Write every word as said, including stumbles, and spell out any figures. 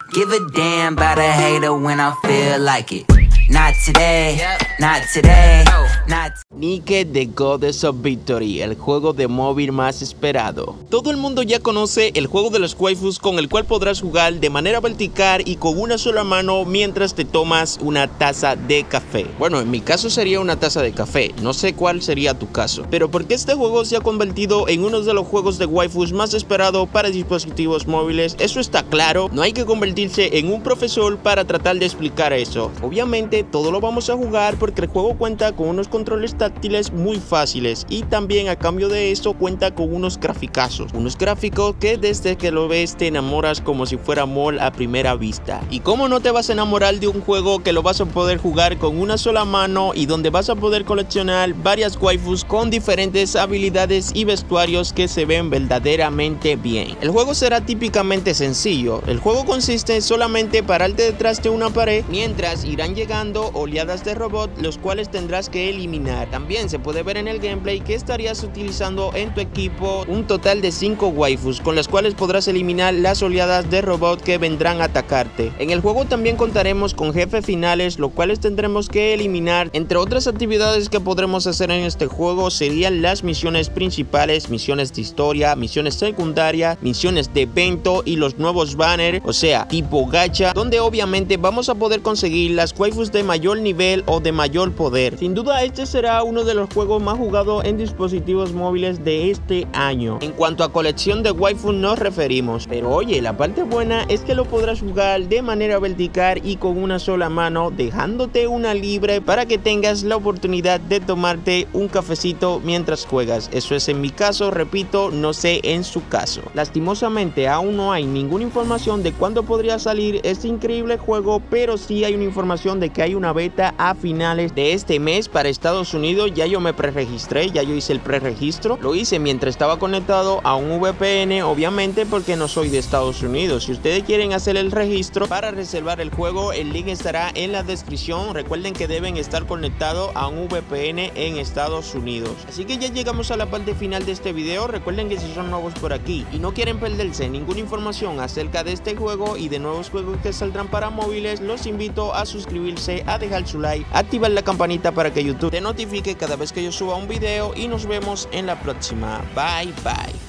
Give a damn about a hater when I feel like it. Not today, not today, not Nike The Goddess of Victory, el juego de móvil más esperado. Todo el mundo ya conoce el juego de los waifus, con el cual podrás jugar de manera vertical y con una sola mano mientras te tomas una taza de café. Bueno, en mi caso sería una taza de café, no sé cuál sería tu caso. Pero porque este juego se ha convertido en uno de los juegos de waifus más esperado para dispositivos móviles, eso está claro, no hay que convertirse en un profesor para tratar de explicar eso. Obviamente todo lo vamos a jugar porque el juego cuenta con unos controles táctiles muy fáciles y también a cambio de eso cuenta con unos graficazos, unos gráficos que desde que lo ves te enamoras como si fuera mol a primera vista. Y cómo no te vas a enamorar de un juego que lo vas a poder jugar con una sola mano y donde vas a poder coleccionar varias waifus con diferentes habilidades y vestuarios que se ven verdaderamente bien. El juego será típicamente sencillo, el juego consiste en solamente pararte detrás de una pared mientras irán llegando oleadas de robots, los cuales tendrás que eliminar. También se puede ver en el gameplay que estarías utilizando en tu equipo un total de cinco waifus, con las cuales podrás eliminar las oleadas de robots que vendrán a atacarte. En el juego también contaremos con jefes finales, los cuales tendremos que eliminar. Entre otras actividades que podremos hacer en este juego serían las misiones principales, misiones de historia, misiones secundarias, misiones de evento y los nuevos banners, o sea, tipo gacha, donde obviamente vamos a poder conseguir las waifus de mayor nivel o de mayor poder. Sin duda este será uno de los juegos más jugados en dispositivos móviles de este año. En cuanto a colección de waifu nos referimos, pero oye, la parte buena es que lo podrás jugar de manera vertical y con una sola mano, dejándote una libre para que tengas la oportunidad de tomarte un cafecito mientras juegas. Eso es en mi caso, repito, no sé en su caso. Lastimosamente aún no hay ninguna información de cuándo podría salir este increíble juego, pero sí hay una información de que hay una beta a finales de este mes para Estados Unidos. Ya yo me preregistré, ya yo hice el preregistro, lo hice mientras estaba conectado a un V P N, obviamente porque no soy de Estados Unidos. Si ustedes quieren hacer el registro para reservar el juego, el link estará en la descripción. Recuerden que deben estar conectados a un V P N en Estados Unidos. Así que ya llegamos a la parte final de este video. Recuerden que si son nuevos por aquí y no quieren perderse ninguna información acerca de este juego y de nuevos juegos que saldrán para móviles, los invito a suscribirse, a dejar su like, activar la campanita para que YouTube te notifique cada vez que yo suba un video y nos vemos en la próxima. Bye bye.